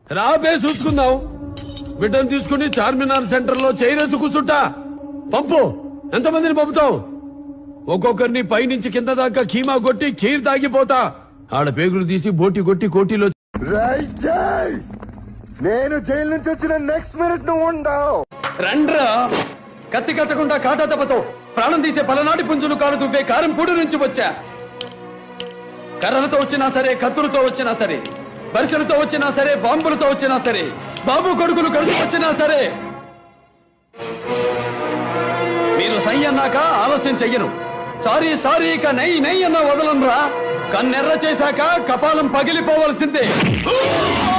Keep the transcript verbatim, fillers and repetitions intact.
రాబే చూసుకుందాం. బిడ్డను తీసుకుని చార్మినార్ సెంటర్ లో చైరేసి కూర్చుంటా. పంపు. ఎంతమందిని పంపుతావు? ఒక్కొక్కరిని పైనుంచి కింద దాకా కీమా కొట్టి ఖీర్ తాగిపోతా. ఆడ పేగులు తీసి బోటి కొట్టి కోటిలో. నేను జైలు నుంచి వచ్చిన నెక్స్ట్ మినిట్ నువ్వు ఉండవు. రండ్రా, కత్తి కట్టకుండా కాటా దెబ్బతో ప్రాణం తీసే పలనాటి పుంజులు కాలు దువ్వే కారంపూడి నుంచి వచ్చా. కర్రలతో వచ్చినా సరే, కత్తులతో వచ్చినా సరే, బరిసెలతో వచ్చినా సరే, బాంబులతో వచ్చినా సరే, బాబు కొడుకులు కలిసి వచ్చినా సరే, మీరు సై అన్నాక ఆలస్యం చెయ్యను. సారీ సారీ ఇక నై నై అన్న వదలనురా. కన్నెర్ర చేశాక కపాలం పగిలిపోవలసిందే.